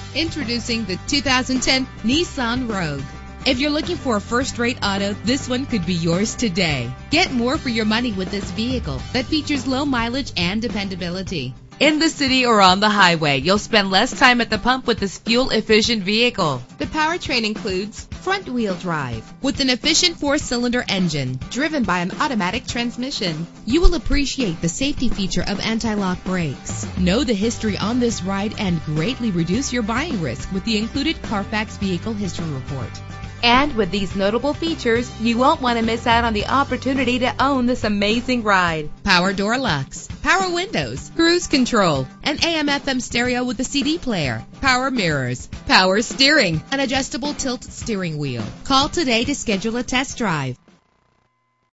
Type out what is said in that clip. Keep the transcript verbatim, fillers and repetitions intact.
Introducing the two thousand ten Nissan Rogue. If you're looking for a first-rate auto, this one could be yours today. Get more for your money with this vehicle that features low mileage and dependability. In the city or on the highway, you'll spend less time at the pump with this fuel-efficient vehicle. The powertrain includes front-wheel drive with an efficient four-cylinder engine driven by an automatic transmission. You will appreciate the safety feature of anti-lock brakes. Know the history on this ride and greatly reduce your buying risk with the included Carfax Vehicle History Report. And with these notable features, you won't want to miss out on the opportunity to own this amazing ride. Power door locks, power windows, cruise control, an A M F M stereo with a C D player, power mirrors, power steering, an adjustable tilt steering wheel. Call today to schedule a test drive.